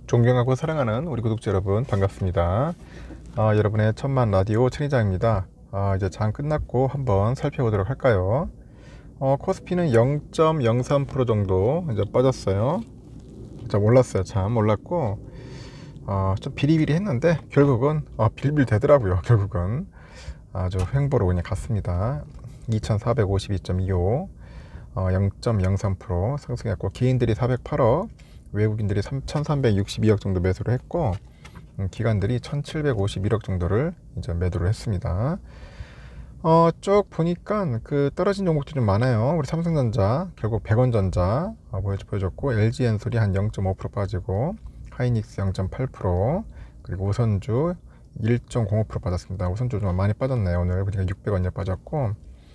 존경하고 사랑하는 우리 구독자 여러분 반갑습니다. 여러분의 천만 라디오 천이장입니다. 이제 장 끝났고 한번 살펴보도록 할까요? 코스피는 0.03% 정도 이제 빠졌어요. 자, 몰랐어요. 참 몰랐고 좀 비리비리 했는데 결국은 빌빌 되더라고요. 결국은 아주 횡보로 그냥 갔습니다. 2452.25 0.03% 상승했고, 개인들이 408억, 외국인들이 1362억 정도 매수를 했고, 기관들이 1751억 정도를 이제 매도를 했습니다. 쭉 보니까 그 떨어진 종목들이 좀 많아요. 우리 삼성전자 결국 100원전자 보여줬고, LG엔솔이 한 0.5% 빠지고, 하이닉스 0.8%, 그리고 오선주 1.05% 빠졌습니다. 오선주 좀 많이 빠졌네요. 오늘 보니까 600원이 빠졌고,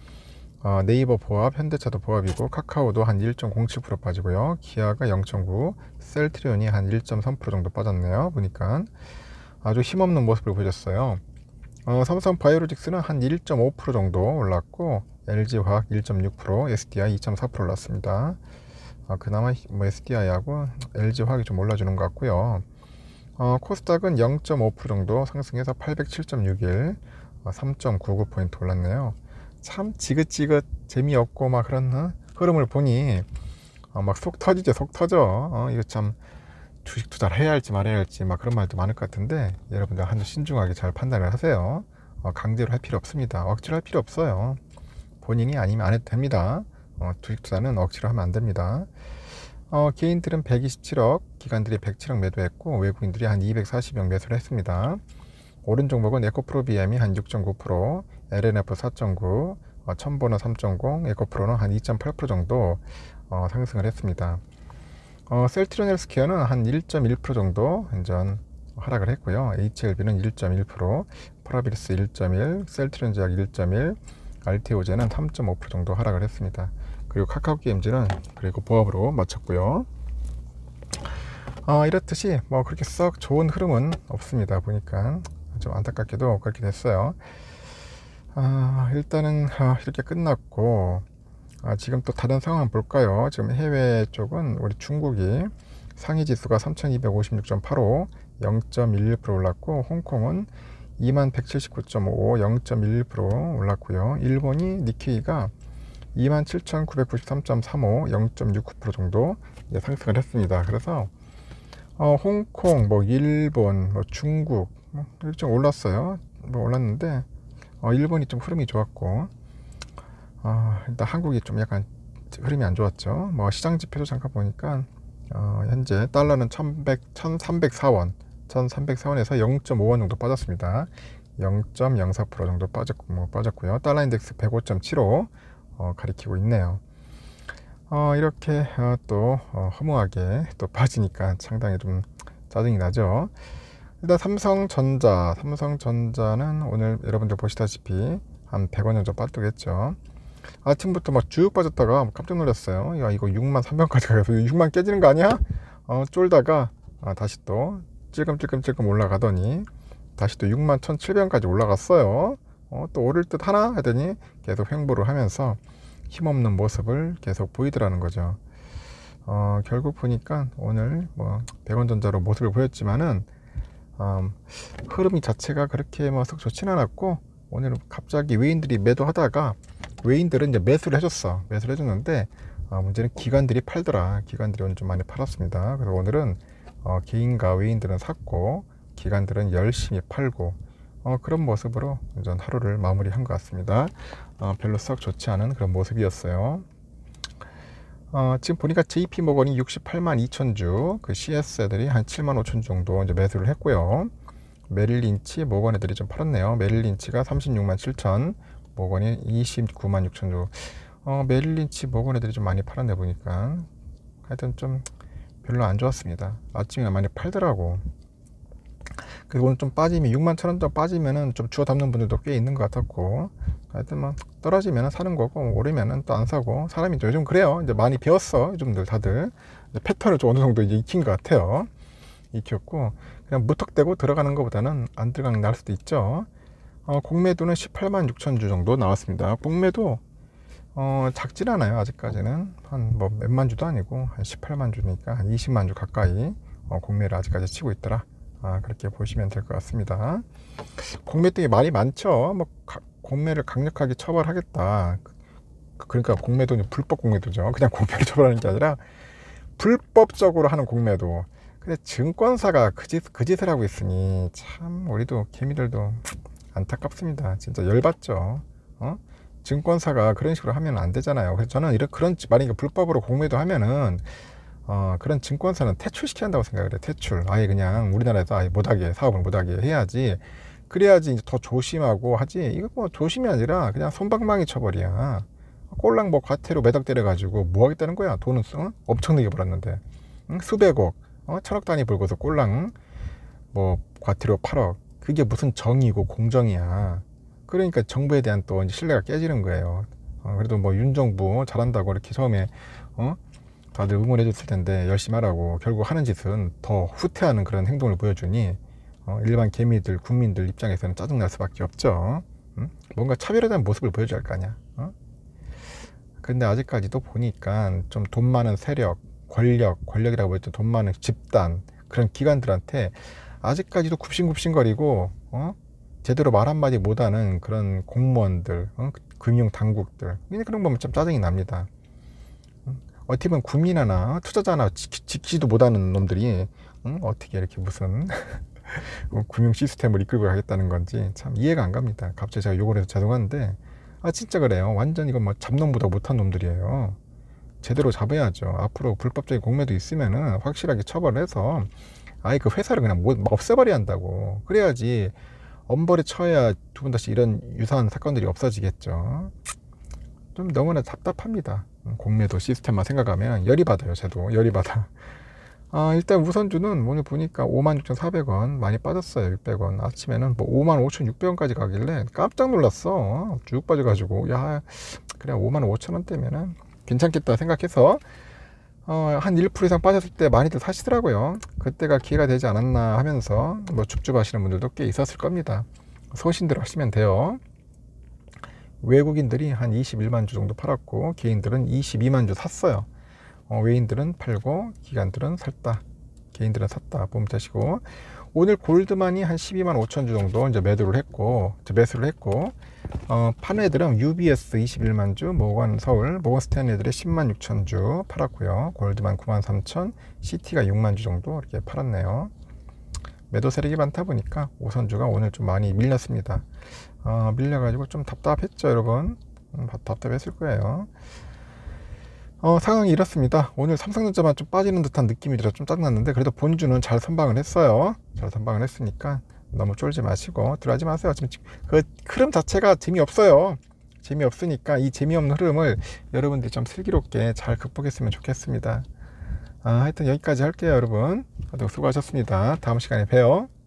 네이버 보합, 현대차도 보합이고, 카카오도 한 1.07% 빠지고요. 기아가 0.9, 셀트리온이 한 1.3% 정도 빠졌네요. 보니까 아주 힘없는 모습을 보여줬어요. 삼성 바이오로직스는 한 1.5% 정도 올랐고, LG화학 1.6%, SDI 2.4% 올랐습니다. 그나마 뭐 SDI하고 LG화학이 좀 올라주는 것 같고요. 코스닥은 0.5% 정도 상승해서 807.61, 3.99포인트 올랐네요. 참 지긋지긋 재미없고 막 그런 흐름을 보니 막 속 터지죠. 속 터져. 이거 참 주식 투자를 해야 할지 말아야 할지 막 그런 말도 많을 것 같은데, 여러분들 한번 신중하게 잘 판단을 하세요. 강제로 할 필요 없습니다. 억지로 할 필요 없어요. 본인이 아니면 안 해도 됩니다. 주식 투자는 억지로 하면 안 됩니다. 개인들은 127억, 기관들이 107억 매도했고, 외국인들이 한 240억 매수를 했습니다. 오른 종목은 에코프로비엠이 한 6.9%, LNF 4.9, 첨보는 3.0, 에코프로는 한 2.8% 정도 상승을 했습니다. 셀트리온 헬스케어는 한 1.1% 정도 현전 하락을 했고요. HLB는 1.1%, 프라비리스 1.1, 셀트리온 제약 1.1, 알테오제는 3.5% 정도 하락을 했습니다. 그리고 카카오게임즈는 그리고 보합으로 마쳤고요. 이렇듯이 뭐 그렇게 썩 좋은 흐름은 없습니다. 보니까 좀 안타깝게도 그렇게 됐어요. 일단은 이렇게 끝났고, 지금 또 다른 상황 볼까요? 지금 해외 쪽은 우리 중국이 상위 지수가 3256.85, 0.11% 올랐고, 홍콩은 2179.5, 0.11% 올랐고요. 일본이 니케이가 27,993.35, 0.69% 정도 상승을 했습니다. 그래서 홍콩, 뭐 일본, 뭐 중국 이렇게 좀 올랐어요. 뭐 올랐는데 일본이 좀 흐름이 좋았고, 일단 한국이 좀 약간 흐름이 안 좋았죠. 뭐 시장 지표도 잠깐 보니까 현재 달러는 1304원, 1304원에서 0.5원 정도 빠졌습니다. 0.04% 정도 빠졌고요. 달러 인덱스 105.75 가리키고 있네요. 이렇게 또 허무하게 또 빠지니까 상당히 좀 짜증이 나죠. 일단 삼성전자는 오늘 여러분들 보시다시피 한 100원 정도 빠뜨겠죠. 아침부터 막 쭉 빠졌다가 깜짝 놀랐어요. 야, 이거 6만 3천까지 가서 6만 깨지는 거 아니야? 쫄다가 다시 또 찔끔찔끔 올라가더니 다시 또 6만 1,700원까지 올라갔어요. 또 오를 듯 하나 하더니 계속 횡보를 하면서 힘없는 모습을 계속 보이더라는 거죠. 결국 보니까 오늘 뭐 100원전자로 모습을 보였지만은 흐름이 자체가 그렇게 뭐 썩 좋지는 않았고, 오늘은 갑자기 외인들이 매도하다가 외인들은 이제 매수를 해줬는데 문제는 기관들이 팔더라. 기관들이 오늘 좀 많이 팔았습니다. 그래서 오늘은 개인과 외인들은 샀고, 기관들은 열심히 팔고, 그런 모습으로 전 하루를 마무리한 것 같습니다. 별로 썩 좋지 않은 그런 모습이었어요. 지금 보니까 JP모건이 68만 2천 주, 그 CS 애들이 한 7만 5천 정도 이제 매수를 했고요. 메릴린치, 모건 애들이 좀 팔았네요. 메릴린치가 36만 7천, 모건이 29만 6천 주. 메릴린치, 모건 애들이 좀 많이 팔았네 보니까. 하여튼 좀 별로 안 좋았습니다. 아침에 많이 팔더라고. 그리고 오늘 좀 빠지면 6만 1천 원 정도 빠지면은 좀 주워 담는 분들도 꽤 있는 것 같았고, 하여튼 뭐 떨어지면은 사는 거고, 오르면은 또 안 사고, 사람이 요즘 그래요. 이제 많이 배웠어. 요즘들 다들 이제 패턴을 좀 어느 정도 이제 익힌 것 같아요. 익혔고, 그냥 무턱대고 들어가는 것보다는 안 들어가는 게 나을 수도 있죠. 공매도는 18만 6천 주 정도 나왔습니다. 공매도 작진 않아요. 아직까지는 한 뭐 몇만 주도 아니고 한 18만 주니까 한 20만 주 가까이 공매를 아직까지 치고 있더라. 그렇게 보시면 될 것 같습니다. 공매 등이 말이 많죠. 뭐 공매를 강력하게 처벌하겠다. 그러니까 공매도 불법 공매도죠. 그냥 공매를 처벌하는 게 아니라 불법적으로 하는 공매도. 근데 증권사가 그 짓을 하고 있으니 참 우리도 개미들도 안타깝습니다. 진짜 열받죠. 증권사가 그런 식으로 하면 안 되잖아요. 그래서 저는 그런 만약에 불법으로 공매도 하면은 그런 증권사는 퇴출시켜야 한다고 생각을 해요. 퇴출. 아예 그냥 우리나라에서 아예 못하게, 사업을 못하게 해야지. 그래야지 이제 더 조심하고 하지. 이거 뭐 조심이 아니라 그냥 솜방망이 처벌이야. 꼴랑 뭐 과태료 매덕 때려가지고 뭐 하겠다는 거야. 돈은 엄청나게 벌었는데. 수백억, 천억 단위 벌고서 꼴랑 뭐 과태료 8억. 그게 무슨 정의고 공정이야. 그러니까 정부에 대한 또 이제 신뢰가 깨지는 거예요. 그래도 뭐 윤 정부 잘한다고 이렇게 처음에 다들 응원해 줬을 텐데 열심히 하라고 결국 하는 짓은 더 후퇴하는 그런 행동을 보여주니 일반 개미들, 국민들 입장에서는 짜증날 수밖에 없죠. 뭔가 차별화된 모습을 보여줘야 할 거 아니야. 근데 아직까지도 보니까 좀 돈 많은 세력, 권력이라고 했죠. 돈 많은 집단, 그런 기관들한테 아직까지도 굽신굽신거리고 제대로 말 한마디 못하는 그런 공무원들, 금융 당국들, 그런 거 보면 좀 짜증이 납니다. 어떻게 보면 국민 하나, 투자자 하나 지키지도 못하는 놈들이 어떻게 이렇게 무슨 금융 시스템을 이끌고 가겠다는 건지 참 이해가 안 갑니다. 갑자기 제가 욕을 해서 죄송한데 진짜 그래요. 완전 이건 뭐 잡놈보다 못한 놈들이에요. 제대로 잡아야죠. 앞으로 불법적인 공매도 있으면은 확실하게 처벌을 해서 아예 그 회사를 그냥 없애버려야 한다고. 그래야지 엄벌에 처해야 두 번 다시 이런 유사한 사건들이 없어지겠죠. 좀 너무나 답답합니다. 공매도 시스템만 생각하면 열이 받아요. 저도 열이 받아. 일단 우선주는 오늘 보니까 56,400원 많이 빠졌어요. 600원. 아침에는 뭐 55,600원까지 가길래 깜짝 놀랐어. 쭉 빠져가지고 야 그래 55,000원대면은 괜찮겠다 생각해서 한 1% 이상 빠졌을 때 많이들 사시더라고요. 그때가 기회가 되지 않았나 하면서 뭐 줍줍 하시는 분들도 꽤 있었을 겁니다. 소신대로 하시면 돼요. 외국인들이 한 21만 주 정도 팔았고 개인들은 22만 주 샀어요. 외인들은 팔고 기관들은 샀다. 개인들은 샀다 보면 되시고, 오늘 골드만이 한 12만 5천 주 정도 이제 매수를 했고 파는 애들은 UBS 21만 주, 모건 서울, 모건 스탠리들이 10만 6천 주 팔았고요. 골드만 9만 3천, CT가 6만 주 정도 이렇게 팔았네요. 매도 세력이 많다 보니까 우선주가 오늘 좀 많이 밀렸습니다. 밀려가지고 좀 답답했죠, 여러분. 답답했을 거예요. 상황이 이렇습니다. 오늘 삼성전자만 좀 빠지는 듯한 느낌이 들어서 좀 짜증났는데 그래도 본주는 잘 선방을 했어요. 잘 선방을 했으니까 너무 쫄지 마시고 들어가지 마세요. 지금 그 흐름 자체가 재미없어요. 재미없으니까 이 재미없는 흐름을 여러분들이 좀 슬기롭게 잘 극복했으면 좋겠습니다. 하여튼 여기까지 할게요, 여러분. 수고하셨습니다. 다음 시간에 봬요.